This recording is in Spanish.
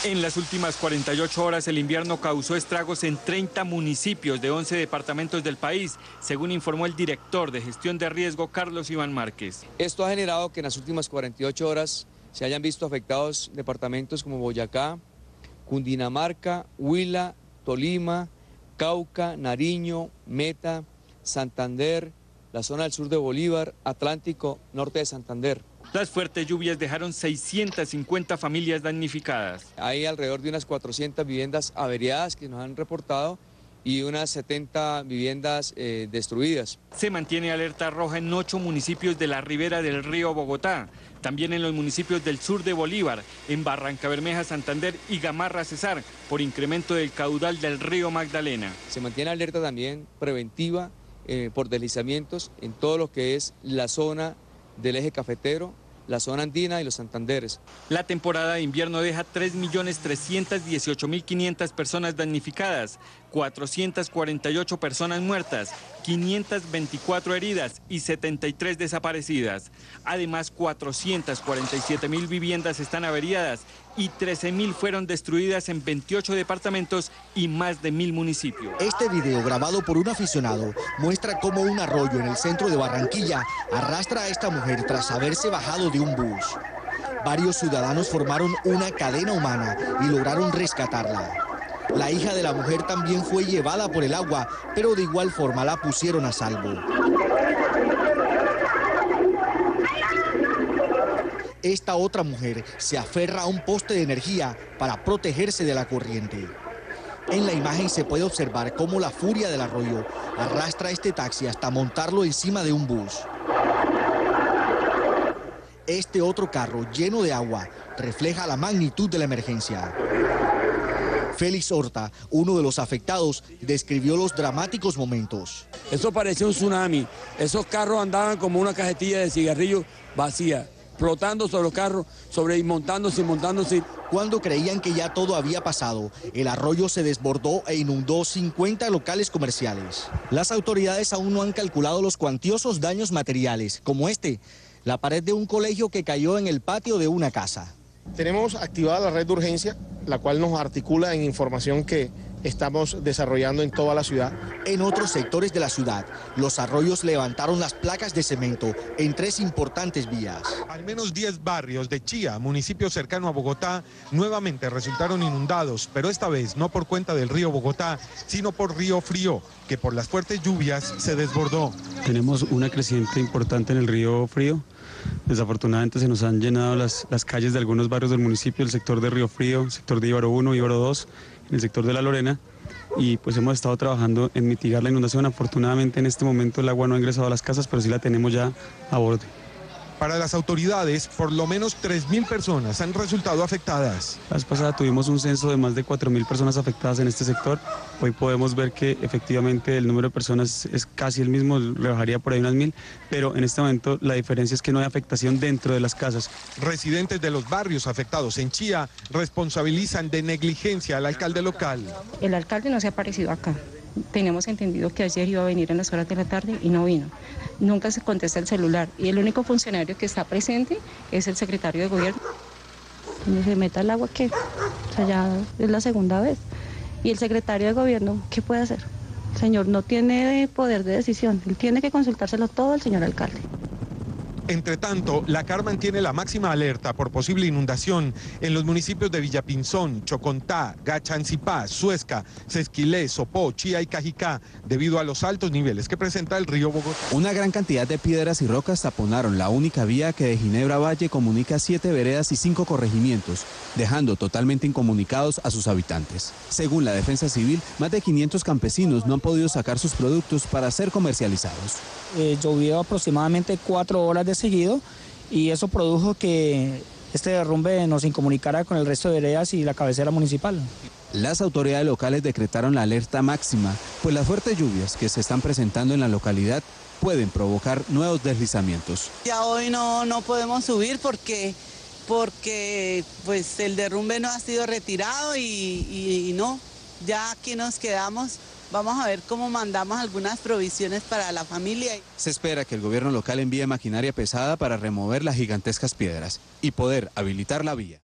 En las últimas 48 horas el invierno causó estragos en 30 municipios de 11 departamentos del país, según informó el director de gestión de riesgo Carlos Iván Márquez. Esto ha generado que en las últimas 48 horas se hayan visto afectados departamentos como Boyacá, Cundinamarca, Huila, Tolima, Cauca, Nariño, Meta, Santander, la zona del sur de Bolívar, Atlántico, norte de Santander. Las fuertes lluvias dejaron 650 familias damnificadas. Hay alrededor de unas 400 viviendas averiadas que nos han reportado y unas 70 viviendas destruidas. Se mantiene alerta roja en 8 municipios de la ribera del río Bogotá, también en los municipios del sur de Bolívar, en Barrancabermeja, Santander y Gamarra, Cesar, por incremento del caudal del río Magdalena. Se mantiene alerta también preventiva por deslizamientos en todo lo que es la zona del eje cafetero, la zona andina y los Santanderes. La temporada de invierno deja 3.318.500 personas damnificadas, 448 personas muertas, 524 heridas y 73 desaparecidas. Además, 447.000 viviendas están averiadas y 13.000 fueron destruidas en 28 departamentos y más de 1.000 municipios. Este video, grabado por un aficionado, muestra cómo un arroyo en el centro de Barranquilla arrastra a esta mujer tras haberse bajado de un bus. Varios ciudadanos formaron una cadena humana y lograron rescatarla. La hija de la mujer también fue llevada por el agua, pero de igual forma la pusieron a salvo. Esta otra mujer se aferra a un poste de energía para protegerse de la corriente. En la imagen se puede observar cómo la furia del arroyo arrastra este taxi hasta montarlo encima de un bus. Este otro carro lleno de agua refleja la magnitud de la emergencia. Félix Horta, uno de los afectados, describió los dramáticos momentos. Eso parecía un tsunami. Esos carros andaban como una cajetilla de cigarrillos vacía, flotando sobre los carros, montándose y montándose. Cuando creían que ya todo había pasado, el arroyo se desbordó e inundó 50 locales comerciales. Las autoridades aún no han calculado los cuantiosos daños materiales, como la pared de un colegio que cayó en el patio de una casa. Tenemos activada la red de urgencia, la cual nos articula en información que estamos desarrollando en toda la ciudad. En otros sectores de la ciudad, los arroyos levantaron las placas de cemento en 3 importantes vías. Al menos 10 barrios de Chía, municipio cercano a Bogotá, nuevamente resultaron inundados, pero esta vez no por cuenta del río Bogotá, sino por Río Frío, que por las fuertes lluvias se desbordó. Tenemos una creciente importante en el río Frío. Desafortunadamente se nos han llenado las calles de algunos barrios del municipio, el sector de Río Frío, el sector de Ibaro 1, Ibaro 2, en el sector de La Lorena, y pues hemos estado trabajando en mitigar la inundación. Afortunadamente en este momento el agua no ha ingresado a las casas, pero sí la tenemos ya a borde. Para las autoridades, por lo menos 3.000 personas han resultado afectadas. La vez pasada tuvimos un censo de más de 4.000 personas afectadas en este sector. Hoy podemos ver que efectivamente el número de personas es casi el mismo, rebajaría por ahí unas 1.000, pero en este momento la diferencia es que no hay afectación dentro de las casas. Residentes de los barrios afectados en Chía responsabilizan de negligencia al alcalde local. El alcalde no se ha aparecido acá. Tenemos entendido que ayer iba a venir en las horas de la tarde y no vino. Nunca se contesta el celular y el único funcionario que está presente es el secretario de gobierno. Cuando se meta el agua, ¿qué? O sea, ya es la segunda vez. Y el secretario de gobierno, ¿qué puede hacer? El señor no tiene poder de decisión, él tiene que consultárselo todo al señor alcalde. Entre tanto, la CAR mantiene la máxima alerta por posible inundación en los municipios de Villapinzón, Chocontá, Gachancipá, Suezca, Sesquilé, Sopó, Chía y Cajicá, debido a los altos niveles que presenta el río Bogotá. Una gran cantidad de piedras y rocas taponaron la única vía que de Ginebra a Valle comunica 7 veredas y 5 corregimientos, dejando totalmente incomunicados a sus habitantes. Según la Defensa Civil, más de 500 campesinos no han podido sacar sus productos para ser comercializados. Llovió aproximadamente 4 horas de seguido y eso produjo que este derrumbe nos incomunicara con el resto de veredas y la cabecera municipal. Las autoridades locales decretaron la alerta máxima, pues las fuertes lluvias que se están presentando en la localidad pueden provocar nuevos deslizamientos. Ya hoy no podemos subir porque pues el derrumbe no ha sido retirado y no, ya aquí nos quedamos. Vamos a ver cómo mandamos algunas provisiones para la familia. Se espera que el gobierno local envíe maquinaria pesada para remover las gigantescas piedras y poder habilitar la vía.